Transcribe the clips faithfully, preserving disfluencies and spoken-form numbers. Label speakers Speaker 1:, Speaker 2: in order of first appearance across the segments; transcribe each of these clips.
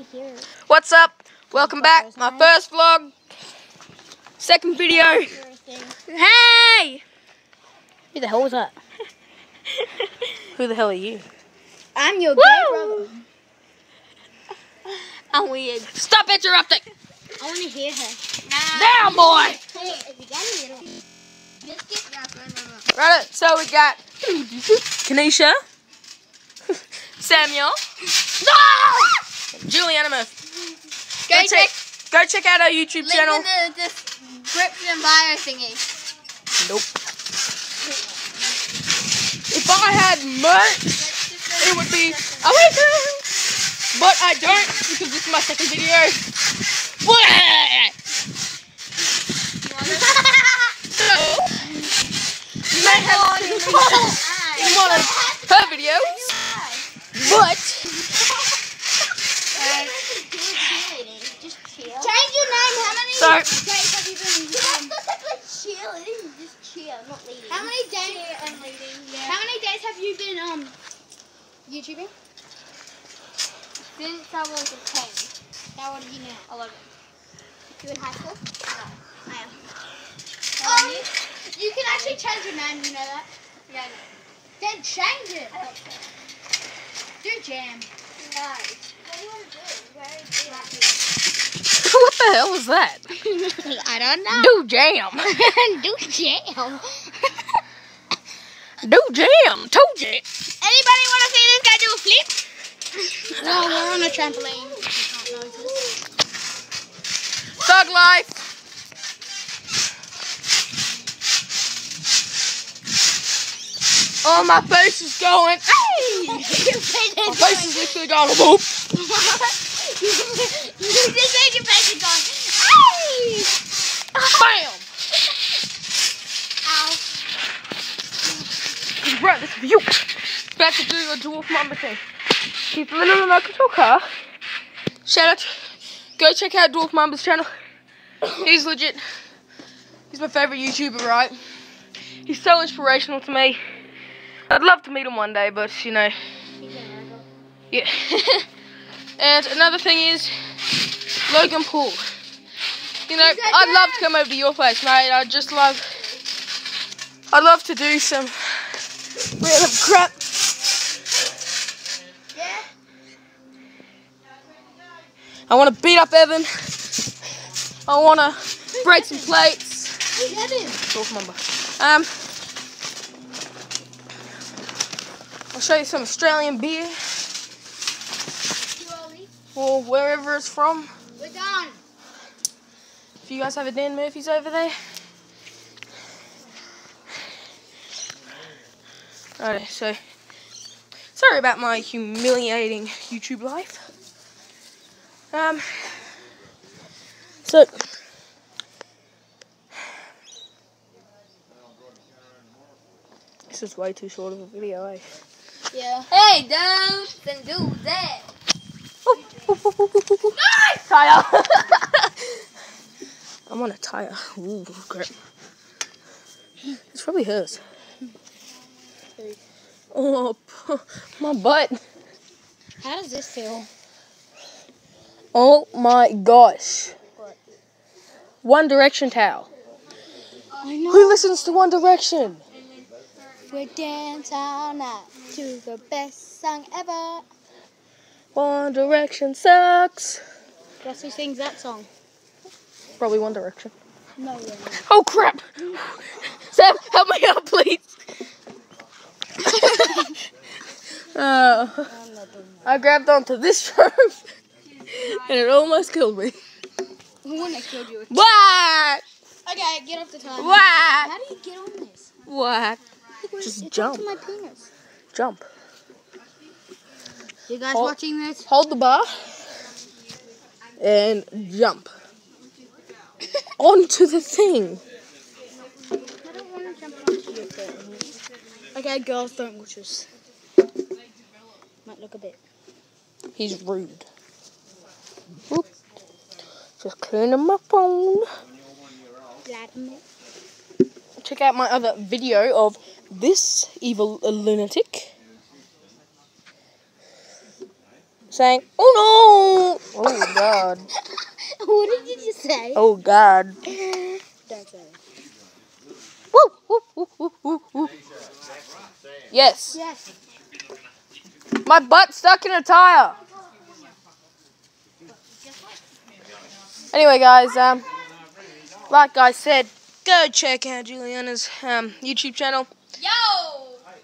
Speaker 1: hear it.
Speaker 2: What's up? Welcome back. My first vlog. Second video. Hey!
Speaker 1: Who the hell was that?
Speaker 2: Who the hell are you?
Speaker 1: I'm your gay brother.
Speaker 2: I'm weird. Stop interrupting!
Speaker 1: I want to hear her.
Speaker 2: Down, boy!
Speaker 1: Hey, if you got a little biscuit,
Speaker 2: Right, so we got Kanisha, Samuel, no! Juliana Murphy. Go,
Speaker 1: Go
Speaker 2: check,
Speaker 1: check-
Speaker 2: go check out our YouTube
Speaker 1: link
Speaker 2: channel.
Speaker 1: in the description bio thingy.
Speaker 2: Nope. If I had merch, it would be Awaken! But I don't, because this is my second video. You may have seen me in one of her videos, but
Speaker 1: Change your name. How many
Speaker 2: So-
Speaker 1: days have you been? Cheerleading, just cheer, not leading. How many days? Cheer and leading. Yeah. How many days have you been um YouTubing? Since I was ten. How old are you now? Eleven. You in high school? No, I am. Um, you? you can actually change your name. You know that? Yeah. I know. Then change it. Do jam. No. What do you want to do? Very good.
Speaker 2: what the hell was that?
Speaker 1: I don't know.
Speaker 2: Do jam.
Speaker 1: Do jam.
Speaker 2: Do jam. Told you.
Speaker 1: Anybody want to see this guy do a flip? No, we're on a trampoline.
Speaker 2: Thug life. Oh, my face is going. Hey! My face is literally going. Whoop.
Speaker 1: You just made your face and going, hey!
Speaker 2: Bam!
Speaker 1: Ow.
Speaker 2: Bro, this view. Back to do a dwarf mamba thing. He's literally in my control car. Shout out. Go check out Dwarf Mamba's channel. He's legit. He's my favorite YouTuber, right? He's so inspirational to me. I'd love to meet him one day, but you know. Yeah. And another thing is Logan Paul. You know, I'd love to come over to your place, mate. I'd just love. I'd love to do some random crap.
Speaker 1: Yeah?
Speaker 2: I want to beat up Evan. I want to break some plates.
Speaker 1: Who's Evan?
Speaker 2: Dwarf Mamba. Um, I'll show you some Australian beer. Or wherever it's from.
Speaker 1: We're done.
Speaker 2: If you guys have a Dan Murphy's over there. Alright, so sorry about my humiliating YouTube life. Um so this is way too short of a video, eh?
Speaker 1: Yeah. Hey, don't then do that.
Speaker 2: Nice! Tire! I'm on a tire. Ooh, great. It's probably hers. Oh, my butt.
Speaker 1: How does this feel?
Speaker 2: Oh my gosh.
Speaker 1: What?
Speaker 2: One Direction towel.
Speaker 1: I know.
Speaker 2: Who listens to One Direction?
Speaker 1: We dance all night to the best song ever.
Speaker 2: One Direction sucks.
Speaker 1: Guess who sings that song?
Speaker 2: Probably One Direction.
Speaker 1: No way.
Speaker 2: Oh crap! Sam, help me out, please. uh,
Speaker 1: I'm not doing
Speaker 2: I grabbed onto this rope and it almost killed me.
Speaker 1: that. Who wouldn't have killed you?
Speaker 2: What?
Speaker 1: Okay, get off the time.
Speaker 2: What?
Speaker 1: How do you get on this?
Speaker 2: What?
Speaker 1: It's
Speaker 2: Just
Speaker 1: up
Speaker 2: jump.
Speaker 1: to my penis.
Speaker 2: Jump.
Speaker 1: You guys
Speaker 2: Hold-
Speaker 1: watching this?
Speaker 2: Hold the bar and jump onto the thing.
Speaker 1: I don't want to jump onto your thing. Okay, girls, don't watch us. Might look a bit.
Speaker 2: He's rude. Oop. Just cleaning my phone.
Speaker 1: Glad me.
Speaker 2: Check out my other video of this evil lunatic saying, "Oh no!" God.
Speaker 1: What did you just say?
Speaker 2: Oh God.
Speaker 1: Don't say it.
Speaker 2: Woo, woo, woo, woo, woo, woo. Yes.
Speaker 1: Yes.
Speaker 2: My butt's stuck in a tire. Anyway, guys, um, like I said, go check out Juliana's um, YouTube channel.
Speaker 1: Yo!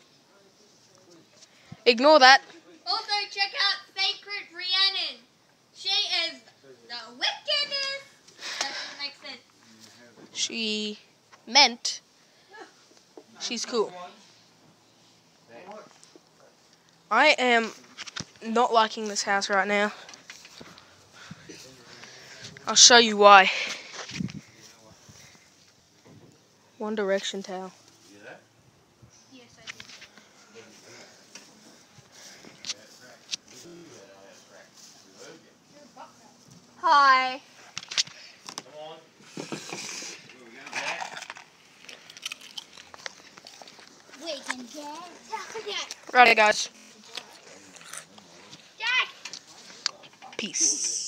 Speaker 2: Ignore that.
Speaker 1: Also, check out Sacred Rhiannon. She is the wickedest. That doesn't make sense.
Speaker 2: She meant she's cool. I am not liking this house right now. I'll show you why. One Direction towel.
Speaker 1: Yes, I do. Hi. We can get
Speaker 2: Right, guys.
Speaker 1: Jack.
Speaker 2: Peace.